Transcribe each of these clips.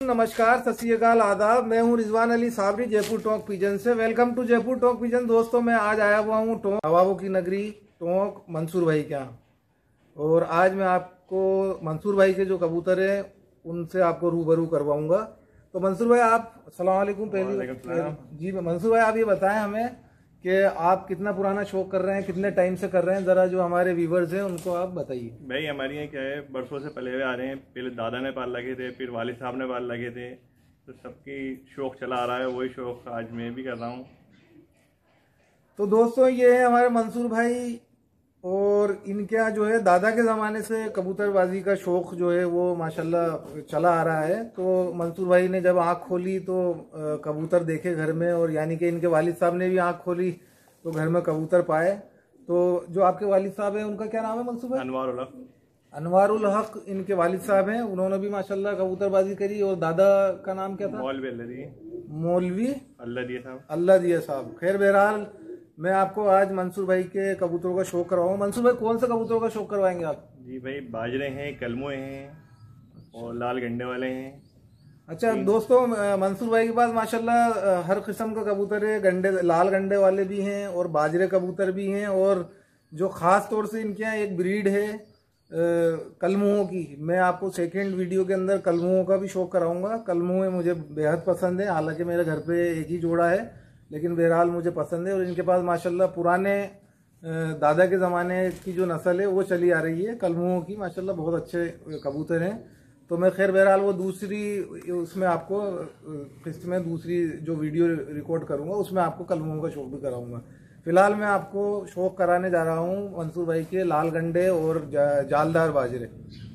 नमस्कार, सत श्री अकाल, आदाब। मैं हूं रिजवान अली साबरी, जयपुर टोंक पिजन से। Welcome to Jaipur Tonk pigeon. दोस्तों, मैं आज आया हुआ हूं टोंक, नवाबों की नगरी टोंक, मंसूर भाई के यहाँ। और आज मैं आपको मंसूर भाई के जो कबूतर हैं उनसे आपको रूबरू करवाऊंगा। तो मंसूर भाई, आप अस्सलाम वालेकुम। पहली जी मंसूर भाई, आप ये बताएं हमें कि आप कितना पुराना शौक कर रहे हैं, कितने टाइम से कर रहे हैं, जरा जो हमारे व्यूवर्स हैं उनको आप बताइए। भाई हमारे यहाँ क्या है, बरसों से पले हुए आ रहे हैं। पहले दादा ने पाल लगे थे, फिर वालिद साहब ने पाल लगे थे, तो सबकी शौक चला आ रहा है। वही शौक आज मैं भी कर रहा हूँ। तो दोस्तों, ये है हमारे मंसूर भाई, और इनके यहाँ जो है दादा के ज़माने से कबूतरबाजी का शौक़ जो है वो माशाल्लाह चला आ रहा है। तो मंसूर भाई ने जब आँख खोली तो कबूतर देखे घर में, और यानी कि इनके वालिद साहब ने भी आँख खोली तो घर में कबूतर पाए। तो जो आपके वालिद साहब हैं उनका क्या नाम है मंसूर भाई? अनवारुल हक। अनवारुल हक इनके वालिद साहब हैं। उन्होंने भी माशाल्लाह कबूतरबाजी करी। और दादा का नाम क्या था? मौलवी अल्लाह दिया साहब। खैर, बहरहाल मैं आपको आज मंसूर भाई के कबूतरों का शौक करवाऊंगा। मंसूर भाई, कौन से कबूतरों का शौक करवाएंगे आप? जी भाई, बाजरे हैं, कलमुए हैं और लाल गंडे वाले हैं। अच्छा दोस्तों, मंसूर भाई के पास माशाल्लाह हर किस्म का कबूतर है। गंडे, लाल गंडे वाले भी हैं और बाजरे कबूतर भी हैं। और जो ख़ास तौर से इनके यहाँ एक ब्रीड है कलमुओं की। मैं आपको सेकेंड वीडियो के अंदर कलमुओं का भी शौक कराऊंगा। कलमुए मुझे बेहद पसंद है, हालांकि मेरे घर पे एक ही जोड़ा है, लेकिन बहरहाल मुझे पसंद है। और इनके पास माशाल्लाह पुराने दादा के ज़माने की जो नस्ल है वो चली आ रही है कलमुओं की। माशाल्लाह बहुत अच्छे कबूतर हैं। तो मैं खैर बहरहाल वो दूसरी उसमें आपको किस्त में दूसरी जो वीडियो रिकॉर्ड करूँगा उसमें आपको कलमुओं का शौक भी कराऊँगा। फिलहाल मैं आपको शौक कराने जा रहा हूँ मंसूर भाई के लाल गंडे और जालदार बाजरे।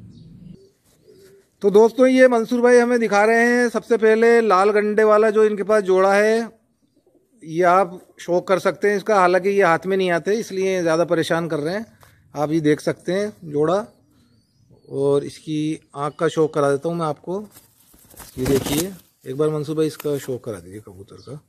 तो दोस्तों, ये मंसूर भाई हमें दिखा रहे हैं सबसे पहले लाल गंडे वाला जो इनके पास जोड़ा है। ये आप शौक कर सकते हैं इसका, हालांकि ये हाथ में नहीं आते इसलिए ज़्यादा परेशान कर रहे हैं। आप ये देख सकते हैं जोड़ा। और इसकी आँख का शौक करा देता हूँ मैं आपको। ये देखिए, एक बार मंसूर भाई इसका शौक करा दीजिए कबूतर का।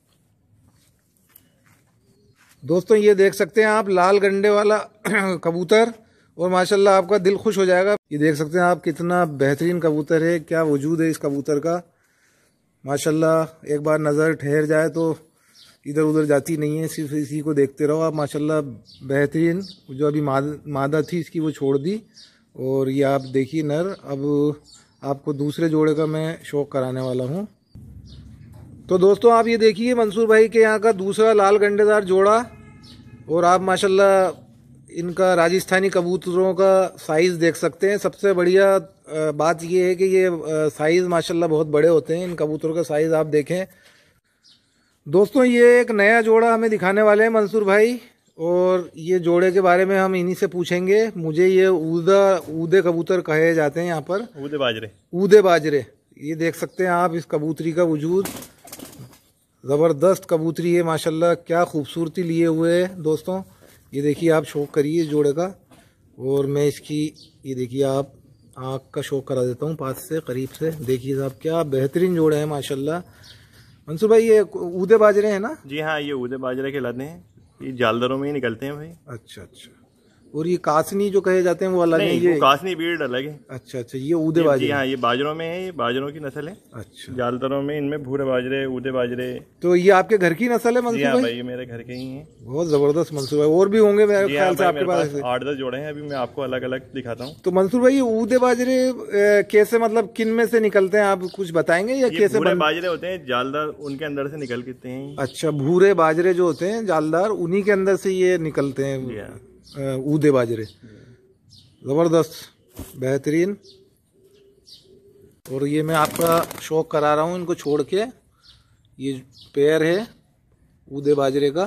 दोस्तों, ये देख सकते हैं आप लाल गंडे वाला कबूतर, और माशाल्लाह आपका दिल खुश हो जाएगा। ये देख सकते हैं आप कितना बेहतरीन कबूतर है, क्या वजूद है इस कबूतर का। माशाल्लाह एक बार नज़र ठहर जाए तो इधर उधर जाती नहीं है, सिर्फ इसी को देखते रहो आप। माशाल्लाह बेहतरीन। जो अभी मादा थी इसकी वो छोड़ दी, और ये आप देखिए नर। अब आपको दूसरे जोड़े का मैं शौक कराने वाला हूँ। तो दोस्तों, आप ये देखिए मंसूर भाई के यहाँ का दूसरा लाल गंडेदार जोड़ा। और आप माशाल्लाह इनका राजस्थानी कबूतरों का साइज़ देख सकते हैं। सबसे बढ़िया बात ये है कि ये साइज़ माशाल्लाह बहुत बड़े होते हैं। इन कबूतरों का साइज़ आप देखें। दोस्तों, ये एक नया जोड़ा हमें दिखाने वाले हैं मंसूर भाई, और ये जोड़े के बारे में हम इन्हीं से पूछेंगे। मुझे ये ऊदे कबूतर कहे जाते हैं यहाँ पर, ऊदे बाजरे। ये देख सकते हैं आप इस कबूतरी का वजूद। ज़बरदस्त कबूतरी है माशाल्लाह, क्या खूबसूरती लिए हुए है। दोस्तों, ये देखिए, आप शौक करिए जोड़े का। और मैं इसकी ये देखिए आप आँख का शौक करा देता हूँ पास से, करीब से। देखिए साहब, क्या बेहतरीन जोड़े हैं माशाल्लाह। मंसूर भाई, ये ऊदे बाजरे हैं ना? जी हाँ, ये ऊदे बाजरे कहलाते हैं। ये जालदारों में ही निकलते हैं भाई। अच्छा अच्छा। और ये कासनी जो कहे जाते हैं वो अलग है? ये कासनी ब्रीड अलग है। अच्छा अच्छा, ये ऊदे बाजरे। हाँ, ये बाजरों में है, ये बाजरों की नस्ल है। अच्छा। जालदारों में इनमें भूरे बाजरे, ऊदे बाजरे। तो ये आपके घर की नस्ल है मंसूर भाई? ये मेरे घर के ही हैं। बहुत जबरदस्त मंसूर भाई। और भी होंगे मेरे ख्याल से आपके पास? 8-10 जोड़े हैं, अभी मैं आपको अलग अलग दिखाता हूँ। तो मंसूर भाई, ऊदे बाजरे कैसे, मतलब किन में से निकलते हैं, आप कुछ बताएंगे? या कैसे भूरे बाजरे होते हैं जालदार, उनके अंदर से निकल के हैं। अच्छा, भूरे बाजरे जो होते हैं जालदार, उन्हीं के अंदर से ये निकलते हैं ऊदे बाजरे। ज़बरदस्त, बेहतरीन। और ये मैं आपका शौक करा रहा हूँ इनको छोड़ के। ये पैर है ऊदे बाजरे का।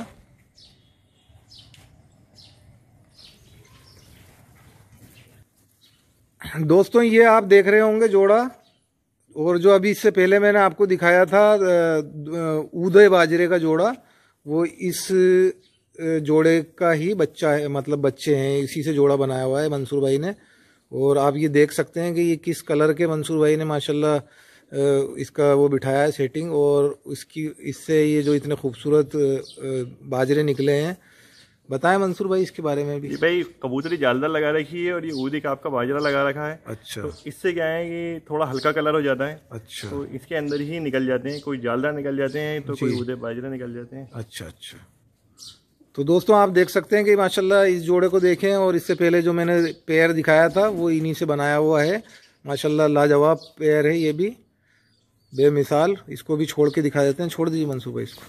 दोस्तों, ये आप देख रहे होंगे जोड़ा, और जो अभी इससे पहले मैंने आपको दिखाया था ऊदे बाजरे का जोड़ा, वो इस जोड़े का ही बच्चा है, मतलब बच्चे हैं। इसी से जोड़ा बनाया हुआ है मंसूर भाई ने। और आप ये देख सकते हैं कि ये किस कलर के मंसूर भाई ने माशाल्लाह इसका वो बिठाया है सेटिंग। और इससे ये जो इतने खूबसूरत बाजरे निकले हैं बताएं मंसूर भाई इसके बारे में भी। जी भाई, कबूतरी जालदार लगा रखी है और ये ऊदी काप का बाजरा लगा रखा है। अच्छा। तो इससे क्या है कि थोड़ा हल्का कलर हो जाता है। अच्छा। तो इसके अंदर ही निकल जाते हैं, कोई जालदार निकल जाते हैं तो कोई ऊदे बाजरा निकल जाते हैं। अच्छा अच्छा। तो दोस्तों आप देख सकते हैं कि माशाल्लाह इस जोड़े को देखें, और इससे पहले जो मैंने पेयर दिखाया था वो इन्हीं से बनाया हुआ है। माशाल्लाह लाजवाब पेयर है ये भी, बेमिसाल। इसको भी छोड़ के दिखा देते हैं। छोड़ दीजिए मंसूर भाई इसको।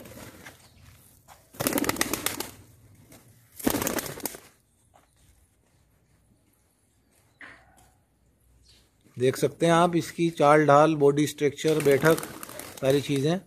देख सकते हैं आप इसकी चाल ढाल, बॉडी स्ट्रक्चर, बैठक, सारी चीज़ें।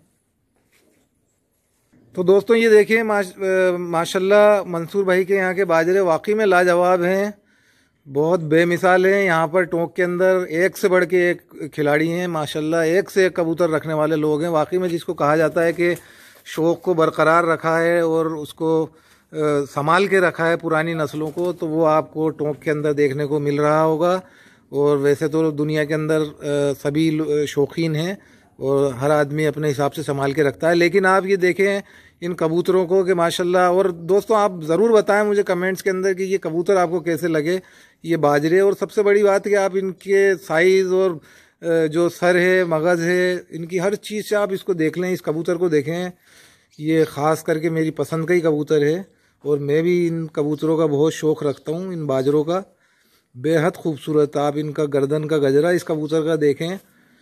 तो दोस्तों ये देखिए माशाल्लाह मंसूर भाई के यहाँ के बाजरे वाकई में लाजवाब हैं, बहुत बेमिसाल हैं। यहाँ पर टोंक के अंदर एक से बढ़ के एक खिलाड़ी हैं माशाल्लाह, एक से एक कबूतर रखने वाले लोग हैं वाकई में। जिसको कहा जाता है कि शौक़ को बरकरार रखा है और उसको संभाल के रखा है पुरानी नस्लों को, तो वो आपको टोंक के अंदर देखने को मिल रहा होगा। और वैसे तो दुनिया के अंदर सभी शौकीन हैं और हर आदमी अपने हिसाब से संभाल के रखता है, लेकिन आप ये देखें इन कबूतरों को कि माशाल्लाह। और दोस्तों आप ज़रूर बताएं मुझे कमेंट्स के अंदर कि ये कबूतर आपको कैसे लगे, ये बाजरे। और सबसे बड़ी बात कि आप इनके साइज़ और जो सर है, मगज़ है, इनकी हर चीज़ से आप इसको देख लें, इस कबूतर को देखें। ये ख़ास करके मेरी पसंद का ही कबूतर है और मैं भी इन कबूतरों का बहुत शौक़ रखता हूँ, इन बाजरों का। बेहद खूबसूरत। आप इनका गर्दन का गजरा इस कबूतर का देखें,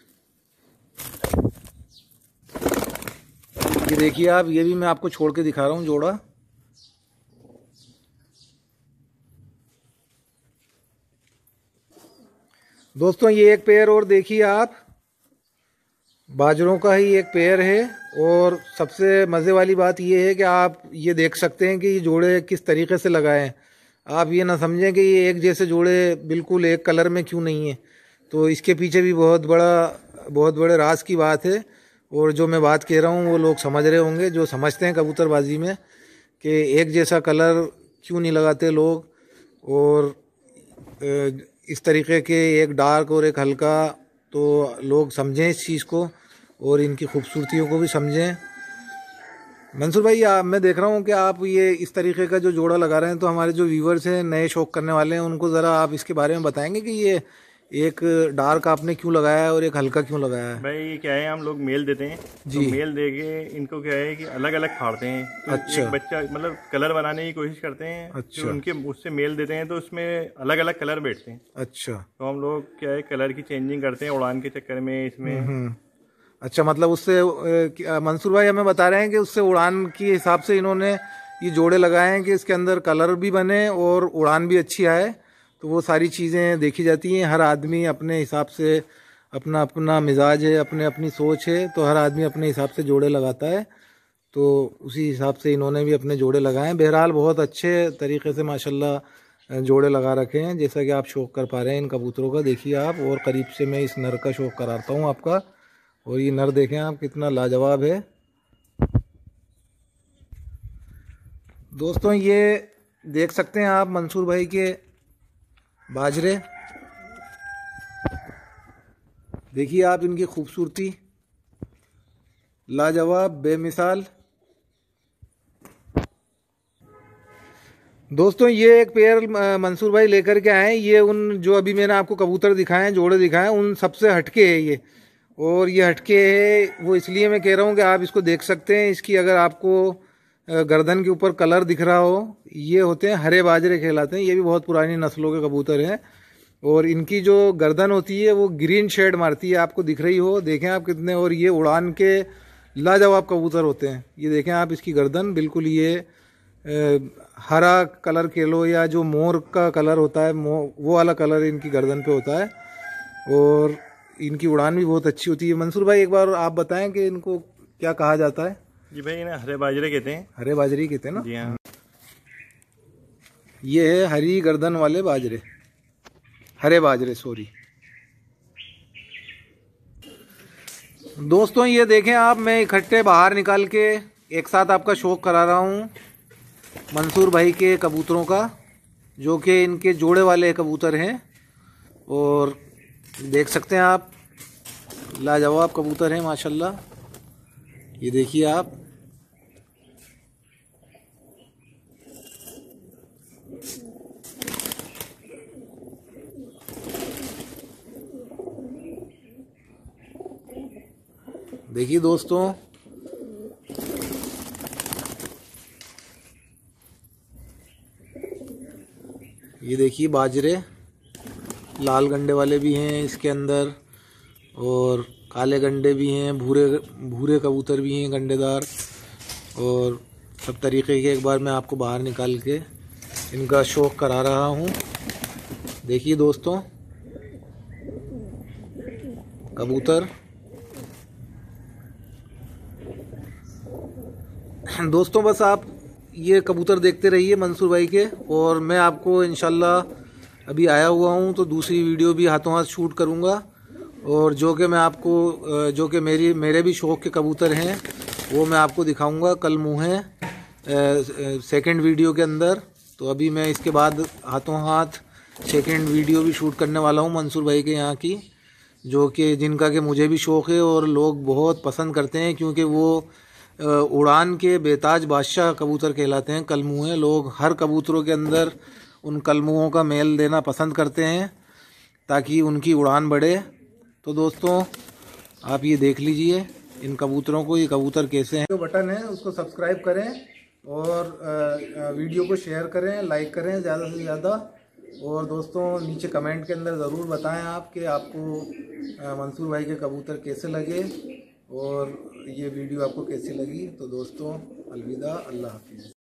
ये देखिए आप। ये भी मैं आपको छोड़ के दिखा रहा हूँ जोड़ा। दोस्तों ये एक पेयर और देखिए आप, बाजरों का ही एक पेयर है। और सबसे मज़े वाली बात ये है कि आप ये देख सकते हैं कि ये जोड़े किस तरीके से लगाए हैं। आप ये ना समझें कि ये एक जैसे जोड़े बिल्कुल एक कलर में क्यों नहीं है, तो इसके पीछे भी बहुत बड़े राज की बात है। और जो मैं बात कह रहा हूँ वो लोग समझ रहे होंगे जो समझते हैं कबूतरबाजी में, कि एक जैसा कलर क्यों नहीं लगाते लोग, और इस तरीके के एक डार्क और एक हल्का, तो लोग समझें इस चीज़ को और इनकी खूबसूरतियों को भी समझें। मंसूर भाई मैं देख रहा हूँ कि आप ये इस तरीके का जो जोड़ा लगा रहे हैं, तो हमारे जो व्यूवर्स हैं, नए शौक करने वाले हैं, उनको ज़रा आप इसके बारे में बताएंगे कि ये एक डार्क आपने क्यों लगाया है और एक हल्का क्यों लगाया है? भाई क्या है, हम लोग मेल देते हैं जी। तो मेल दे के इनको क्या है कि अलग अलग फाड़ते हैं। तो अच्छा। एक बच्चा मतलब कलर बनाने की कोशिश करते हैं। अच्छा। तो उनके उससे मेल देते हैं तो उसमें अलग अलग कलर बैठते हैं। अच्छा। तो हम लोग क्या है कलर की चेंजिंग करते हैं उड़ान के चक्कर में इसमें। अच्छा, मतलब उससे मंसूर भाई हमें बता रहे हैं कि उससे उड़ान के हिसाब से इन्होंने ये जोड़े लगाए हैं कि इसके अंदर कलर भी बने और उड़ान भी अच्छी आए। तो वो सारी चीज़ें देखी जाती हैं। हर आदमी अपने हिसाब से, अपना अपना मिजाज है, अपनी सोच है, तो हर आदमी अपने हिसाब से जोड़े लगाता है। तो उसी हिसाब से इन्होंने भी अपने जोड़े लगाए हैं। बहरहाल बहुत अच्छे तरीके से माशाल्लाह जोड़े लगा रखे हैं, जैसा कि आप शौक़ कर पा रहे हैं इन कबूतरों का। देखिए आप, और करीब से मैं इस नर का शौक़ कराता हूँ आपका। और ये नर देखें आप कितना लाजवाब है। दोस्तों ये देख सकते हैं आप मंसूर भाई के बाजरे, देखिए आप इनकी खूबसूरती, लाजवाब, बेमिसाल। दोस्तों ये एक पेयर मंसूर भाई लेकर के आए हैं। ये उन जो अभी मैंने आपको कबूतर दिखाए हैं, जोड़े दिखाए हैं, उन सबसे हटके है ये। और ये हटके है वो इसलिए मैं कह रहा हूँ कि आप इसको देख सकते हैं। इसकी अगर आपको गर्दन के ऊपर कलर दिख रहा हो, ये होते हैं हरे बाजरे कहलाते हैं। ये भी बहुत पुरानी नस्लों के कबूतर हैं। और इनकी जो गर्दन होती है वो ग्रीन शेड मारती है, आपको दिख रही हो, देखें आप कितने। और ये उड़ान के लाजवाब कबूतर होते हैं। ये देखें आप इसकी गर्दन, बिल्कुल ये हरा कलर कह लो या जो मोर का कलर होता है वो वाला कलर इनकी गर्दन पे होता है। और इनकी उड़ान भी बहुत अच्छी होती है। मंसूर भाई एक बार आप बताएं कि इनको क्या कहा जाता है? जी भाई इन्हें हरे बाजरे कहते हैं। हरे बाजरे कहते हैं ना? जी हाँ। ये है हरी गर्दन वाले बाजरे, हरे बाजरे, सॉरी। दोस्तों ये देखें आप, मैं इकट्ठे बाहर निकाल के एक साथ आपका शौक़ करा रहा हूँ मंसूर भाई के कबूतरों का, जो कि इनके जोड़े वाले कबूतर हैं। और देख सकते हैं आप, लाजवाब कबूतर हैं माशाल्लाह। ये देखिए आप, देखिए दोस्तों, ये देखिए बाजरे, लाल गंडे वाले भी हैं इसके अंदर और काले गंडे भी हैं, भूरे कबूतर भी हैं गंडेदार, और सब तरीके के एक बार मैं आपको बाहर निकाल के इनका शौक करा रहा हूँ। देखिए दोस्तों कबूतर। दोस्तों बस आप ये कबूतर देखते रहिए मंसूर भाई के, और मैं आपको इंशाल्लाह अभी आया हुआ हूँ तो दूसरी वीडियो भी हाथों हाथ शूट करूँगा, और जो कि मैं आपको जो कि मेरे भी शौक़ के कबूतर हैं वो मैं आपको दिखाऊंगा कल मुँह है सेकंड वीडियो के अंदर। तो अभी मैं इसके बाद हाथों हाथ सेकंड वीडियो भी शूट करने वाला हूँ मंसूर भाई के यहाँ की, जो कि जिनका कि मुझे भी शौक़ है और लोग बहुत पसंद करते हैं, क्योंकि वो उड़ान के बेताज बादशाह कबूतर कहलाते हैं कलमुहे। लोग हर कबूतरों के अंदर उन कलमुहों का मेल देना पसंद करते हैं ताकि उनकी उड़ान बढ़े। तो दोस्तों आप ये देख लीजिए इन कबूतरों को, ये कबूतर कैसे हैं। जो बटन है उसको सब्सक्राइब करें और वीडियो को शेयर करें, लाइक करें ज़्यादा से ज़्यादा, और दोस्तों नीचे कमेंट के अंदर ज़रूर बताएं आप कि आपको मंसूर भाई के कबूतर कैसे लगे और ये वीडियो आपको कैसी लगी। तो दोस्तों अलविदा, अल्लाह हाफिज़।